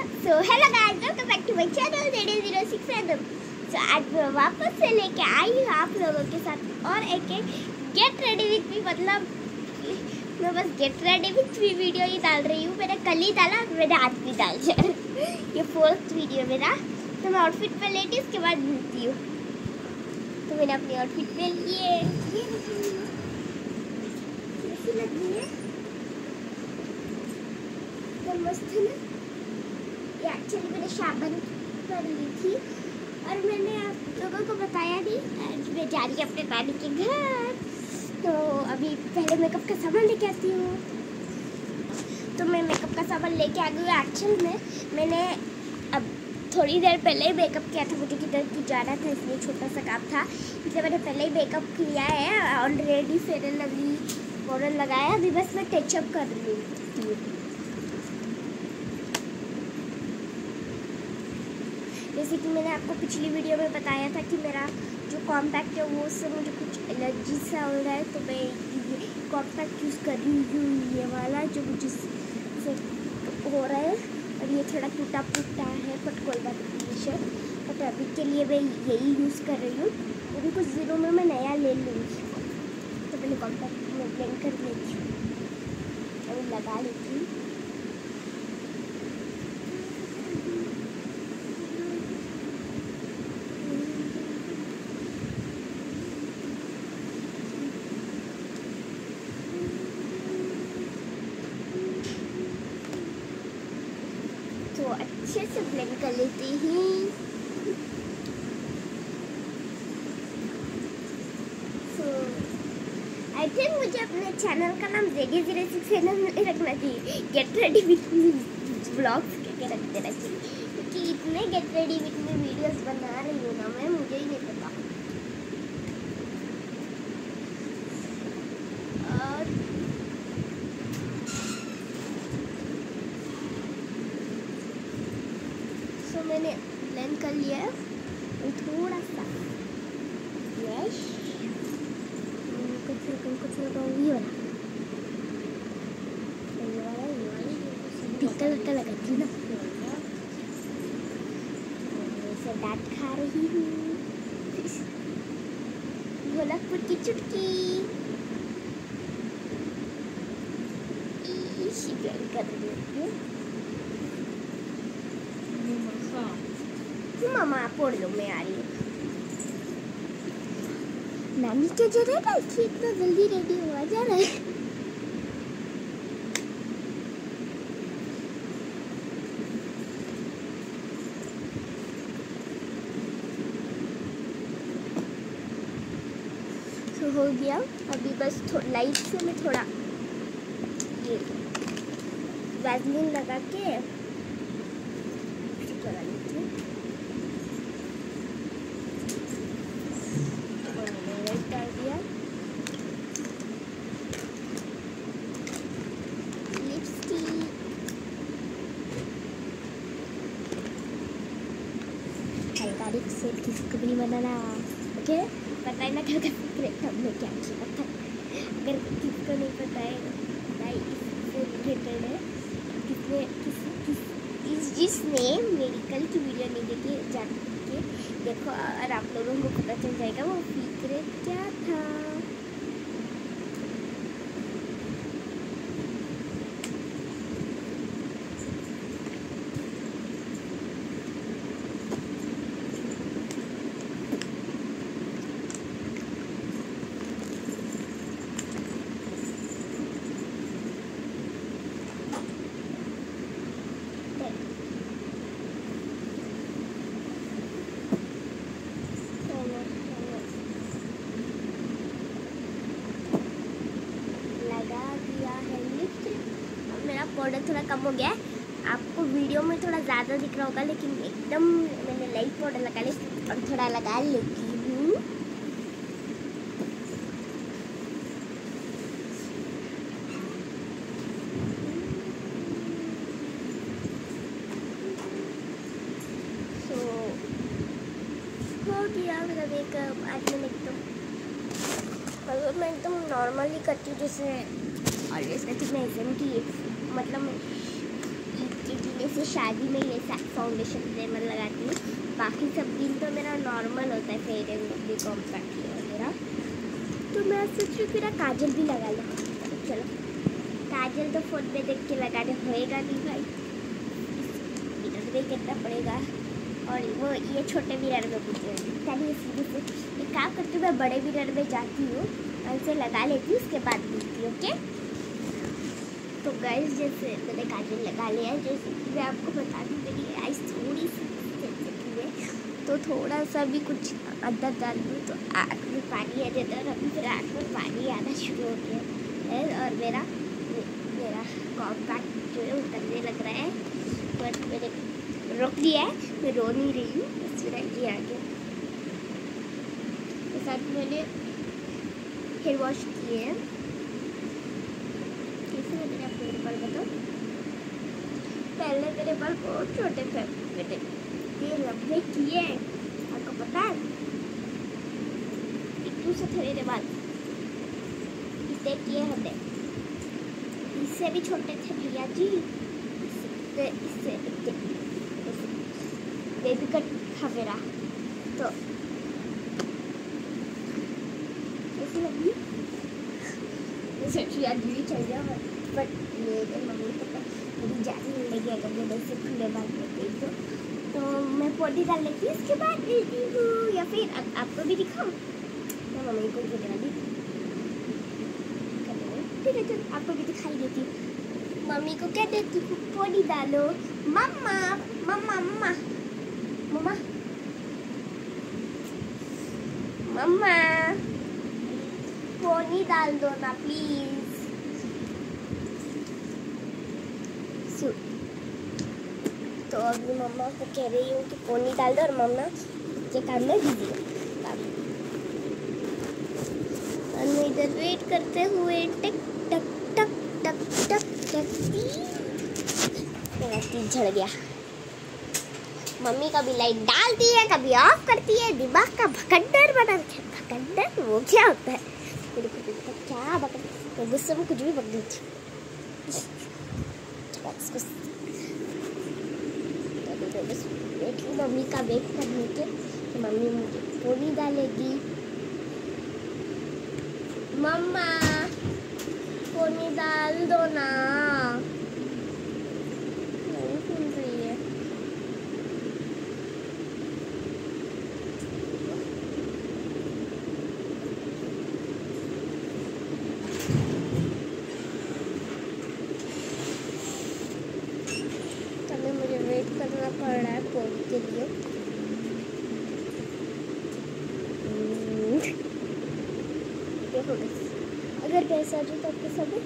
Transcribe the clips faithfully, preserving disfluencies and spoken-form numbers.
So hello guys, welcome back to my channel Z zero six seven. So आज मैं वापस से लेके आई हूँ आप लोगों के साथ और एक एक गेट रेडी विथ मी, मतलब मैं बस get ready with me video ही डाल रही हूँ। मैंने कल ही डाला, मैंने आज भी डाल दिया। ये फोर्थ वीडियो मेरा। तो मैं आउटफिट पहन लेती हूँ, उसके बाद मिलती हूँ। तो मैंने अपनी आउटफिट पहन ली है, कैसी लग रही है? तो मस्त है ना? ये एक्चुअली मैंने शाबन कर ली थी और मैंने आप लोगों को बताया नहीं। आज मैं जा रही हूँ अपने नानी के घर, तो अभी पहले मेकअप का सामान लेके आती हूँ। तो मैं मेकअप का सामान लेके आ गई हूँ। एक्चुअल में मैंने अब थोड़ी देर पहले ही मेकअप किया था, मुझे किधर की जाना था इसलिए छोटा सा काम था, इसलिए मैंने पहले ही मेकअप किया है। Already fair and lovely powder लगाया, अभी बस मैं टचअप कर रही हूँ। जैसे कि मैंने आपको पिछली वीडियो में बताया था कि मेरा जो कॉम्पैक्ट है वो उससे मुझे कुछ एलर्जी सा हो रहा है, तो मैं ये कॉम्पैक्ट यूज़ कर रही हूँ, ये वाला जो मुझे से हो रहा है। और ये थोड़ा टूटा फूटा है, बट कोई बात नहीं है, बट अभी के लिए मैं यही यूज़ कर रही हूँ। अभी कुछ दिनों में मैं नया ले लूँगी, तो मैंने कॉम्पैक्ट में ब्लेंड कर लेती हूँ, अभी लगा लेती हूँ। तो अच्छे से ब्लेंड कर लेती हूँ। सो आई थिंक मुझे अपने चैनल का नाम ज़ेड ज़ीरो सिक्स सेवन नहीं रखना चाहिए, get ready with me blogs करके रख देना चाहिए, क्योंकि इतने get ready with me videos बना रही हूँ ना मैं, मुझे ही नहीं पता। और तो मैंने ब्लेंड कर लिया है थोड़ा सा। यस, कुछ लगाऊं कुछ लगाऊं ये वाला ये वाला ये वाला टिक्का लगा लगाती ना, ऐसे डांट खा रही हूँ। गोलकपुर की चुटकी इसी ब्लेंड कर रही हूँ। मामा पोड़ लो, मैं आ रही हूँ। नानी के जगह ना इतना जल्दी रेडी हुआ जा रहा है। तो हो गया, अभी बस लाइट से मैं थोड़ा ये वैसलीन लगा के लगा लेती हूँ। डाल दिया लिपस्टिक, हल्का लिपस्टिक किसको भी नहीं बनाना, ओके? पता है ना क्या क्या सीक्रेट हमने क्या किया था, अगर किसको नहीं पता है इससे रिलेटेड है, किसने किस किस जिसने मेरी कल की वीडियो नहीं देखी जान के देखो और आप लोगों को पता चल जाएगा वो सीक्रेट क्या था। पाउडर थोड़ा कम हो गया है, आपको वीडियो में थोड़ा ज़्यादा दिख रहा होगा, लेकिन एकदम मैंने लाइट पाउडर लगा लिया और थोड़ा लगा लेती हूँ। सो हो गया मेरा मेकअप। आज मैंने एकदम अगर मैं एकदम नॉर्मली करती हूँ, जैसे ऑलवेज करती हूँ, मैं ऐसे की मतलब ऐसे शादी में ये फाउंडेशन प्रेमर लगाती हूँ, बाकी सब दिन तो मेरा नॉर्मल होता है फेयर एंड लवली कॉम्पैक्ट वगैरह। तो मैं सोच रही हूँ काजल भी लगा लो। चलो काजल तो फोन में देख के लगाने होएगा नहीं भाई, मिरर में कितना पड़ेगा, और वो ये छोटे मिरर में पूछते हैं। चलिए सीधे से एक काम करती हूँ, मैं बड़े मिरर में जाती हूँ और इसे लगा लेती हूँ, उसके बाद मिलती हूँ। ओके तो गाइस जैसे मैंने काजल लगा लिया है, जैसे मैं आपको बता दूँ मेरी आइज़ थोड़ी सी सेंसिटिव है, तो थोड़ा सा भी कुछ अंदर डाल दूँ तो आँख में पानी आ जाता है, और अभी फिर आँख में पानी आना शुरू हो गया है, और मेरा मेरा कॉम्पैक्ट जो है उतरने लग रहा है, बट मैंने रोक दिया है, मैं रो नहीं रही हूँ, बस मेरा ये आ गया। तो साथ मैंने हेयर वॉश किए हैं। कैसे है मेरे अपने बाल बताओ? पहले मेरे बाल बहुत छोटे थे, मैंने ये लंबे किए हैं, आपको पता है? इतने से थे मेरे बाल, इतने किए हमने, इससे भी छोटे थे भैया जी, इससे इससे बेबी कट था मेरा। तो ऐसी लगी सोची यार दीदी चल जाओ, बट ये मम्मी को मेरी जाती नहीं लगी अगर मैं वैसे खुले बाल करती तो तो मैं पौधी डाल लेती हूँ, उसके बाद देती हूँ, या फिर आ, आपको भी दिखाऊँ, मैं मम्मी को भी दिखा दी, ठीक है चलो आपको भी दिखाई देती हूँ। मम्मी को क्या देती हूँ, पौधी डालो, मम्मा मम्मा मम्मा मम्मा मम्मा पोनी डाल दो ना प्लीज। तो अभी मम्मा को कह रही हूँ कि पोनी डाल दो, और मम्मा के काम में बिजी है। और मैं इधर वेट करते हुए टक टक टक टक टक टक मेरा तीर झड़ गया। मम्मी कभी लाइट डालती है, कभी ऑफ करती है, दिमाग का भकंडर बना रखा है। भकंडर वो क्या होता है? मेरे को तो क्या भकंडर, मैं गुस्से में कुछ भी बक देती हूँ। बस बैठी मम्मी का वेट करने के, तो मम्मी मुझे पोनी डालेगी। मम्मा पोनी डाल दो ना, नहीं सुन रही है। तभी मुझे वेट करना पड़ रहा है पोनी के लिए। देखो अगर पैसा जो तो आपके सब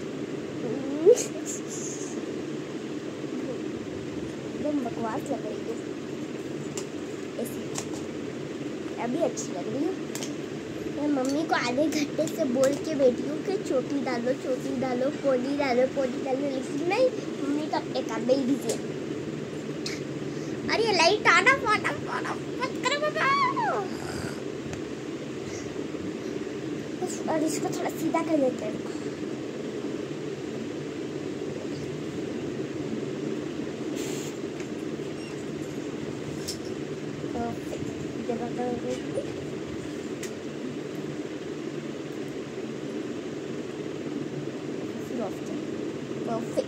एकदम बकवास लग रही है, ऐसी अभी अच्छी लग रही है। मैं मम्मी को आधे घंटे से बोल के बैठी हूँ कि चोटी डालो चोटी डालो पोनी डालो पोनी डालो, लेकिन नहीं, मम्मी का एक काम में ही बिजी है। अरे लाइट आना पाना पाना मत करो बाबा, और इसको थोड़ा सीधा कर देते हैं। परफेक्ट,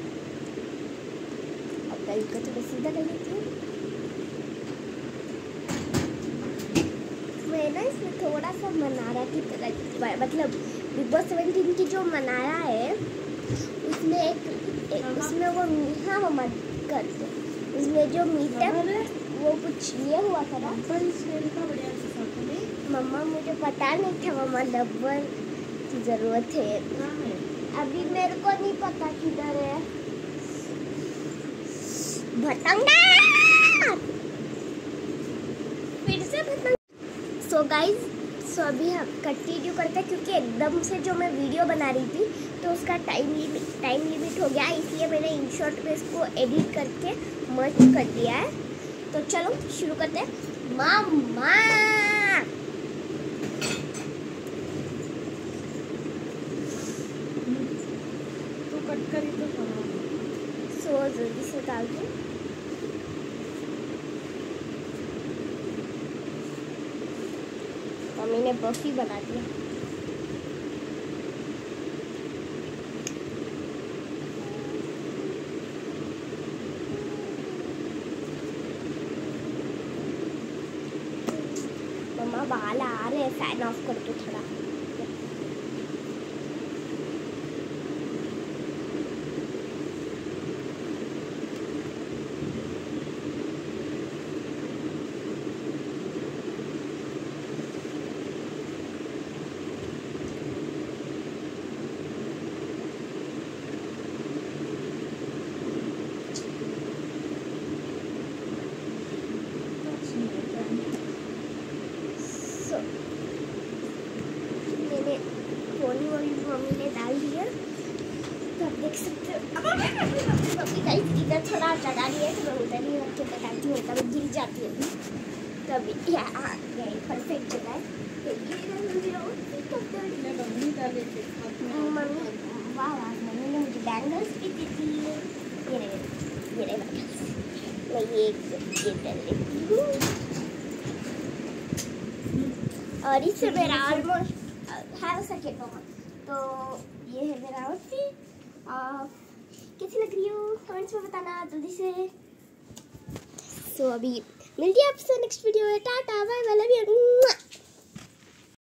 अब इसको थोड़ा सीधा कर देती हूँ। मैं ना इसमें थोड़ा सा मनारा की तरह, मतलब बिग बॉस सेवेंटीन की जो मनारा है उसमें एक, एक उसमें वो मीठा वो मत कर दो, उसमें जो मीठा वो कुछ ये हुआ था ना मम्मा, मुझे पता नहीं था मम्मा डब्बल की जरूरत है, अभी मेरे को नहीं पता किधर है। भटंगा फिर से भटंगा। सो गाइज सो अभी हम कंटिन्यू करते हैं, क्योंकि एकदम से जो मैं वीडियो बना रही थी तो उसका टाइम लिमिट टाइम लिमिट हो गया, इसलिए मैंने इन शॉर्ट में इसको एडिट करके मर्ज कर दिया है। तो चलो शुरू करते हैं। मामा तो कट करी तो सो जल्दी से डाल दूँ। मम्मी ने बर्फी बना दी। मम्मा बाल आ रहे हैं, फैन ऑफ कर दो थोड़ा। मैंने पोनी वोनी मम्मी ने डाल दिया, तो आप देख सकते हो। मम्मी गाइस इधर थोड़ा चढ़ा रही है, तो मैं उधर ही रख के बताती हूँ, तब गिर जाती है अभी। तभी यहाँ यही परफेक्ट जगह है। मम्मी वाह वाह, मम्मी ने मुझे बैंगल्स भी दी थी। ये रहे ये रहे बैंगल्स, मैं ये ये डाल लेती हूँ। और इससे मेरा ऑलमोस्ट है सेकेंड होगा। तो ये है मेरा आउटफिट। कैसी लग रही हो कमेंट्स में बताना जल्दी से। सो so, अभी मिलती है आपसे नेक्स्ट वीडियो में। Tata bye bye, love you.